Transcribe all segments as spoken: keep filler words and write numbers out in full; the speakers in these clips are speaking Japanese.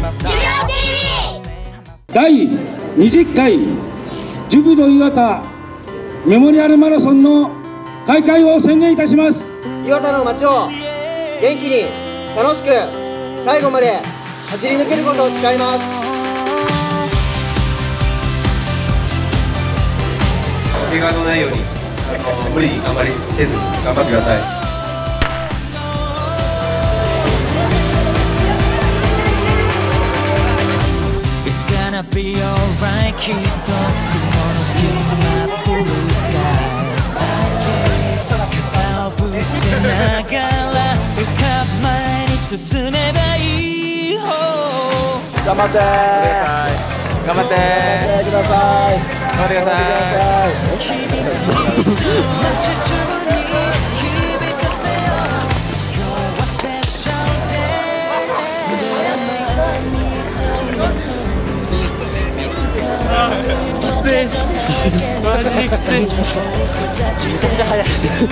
だいにじゅっかいジュビロ磐田メモリアルマラソンの開会を宣言いたします。 磐田の街を元気に楽しく最後まで走り抜けることを誓います。 怪我のないようにあの無理に頑張りせず頑張ってください。 Be alright きっと雲の隙間ブルースカイ肩をぶつけながら浮かぶ前に進めばいい方頑張って頑張ってください頑張ってください。 君と一緒街中に響かせよう今日はスペシャルデーきついっす。マジできつい。めちゃくちゃ速い。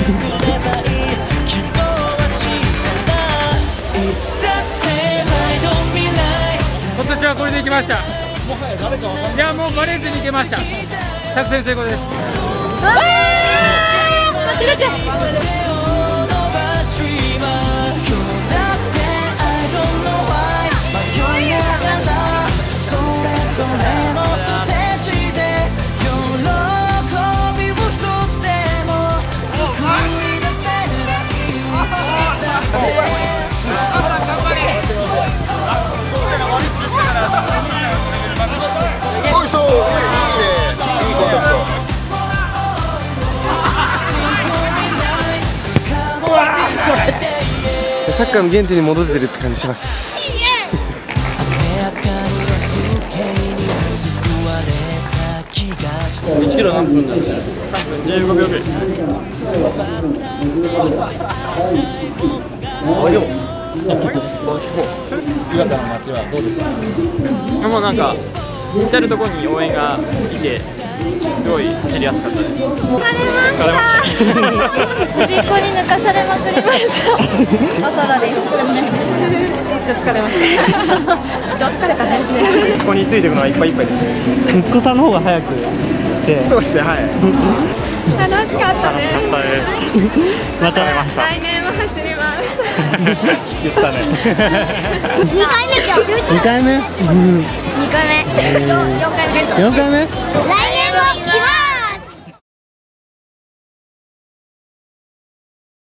今年はこれでいきました。いやもうバレずにいけました。作戦成功です。わー！待って待って。 サッカーの原点に戻ってるって感じします。 いちキロ何分なんですか？さんぷんじゅうごびょうぐらい。あ、でも磐田の街はどうですか？もうなんか至る所に応援がいてすごい走りやすかったです。 疲れました。ちびっこに抜かされまくりました。お空です。めっちゃ疲れました。疲れたね。 息子についていくのはいっぱいいっぱいです。 息子さんの方が早くて。 そうですね、はい。 楽しかったね。 また来年も走ります。 言ったね。 にかいめ今日。 にかいめ？ にかいめ。よんかいめ。 よんかいめ？ 来年